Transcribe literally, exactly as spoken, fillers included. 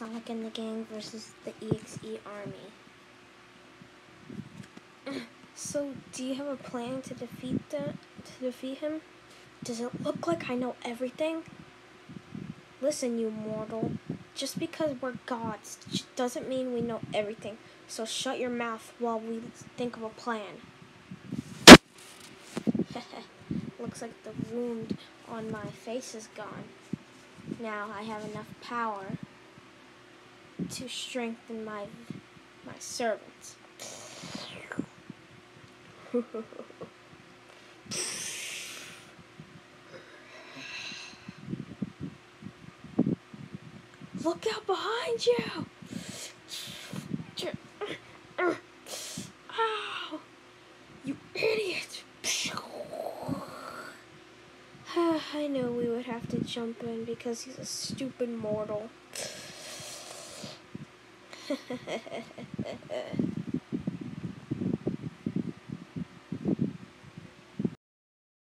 Sonic and the gang versus the E X E army. So, do you have a plan to defeat the to defeat him? Does it look like I know everything? Listen, you mortal. Just because we're gods doesn't mean we know everything. So shut your mouth while we think of a plan. Looks like the wound on my face is gone. Now I have enough power to strengthen my my servants. Look out behind you! Ow! You idiot! I knew we would have to jump in because he's a stupid mortal.